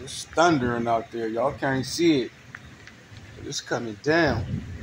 It's thundering out there. Y'all can't see it, but it's coming down.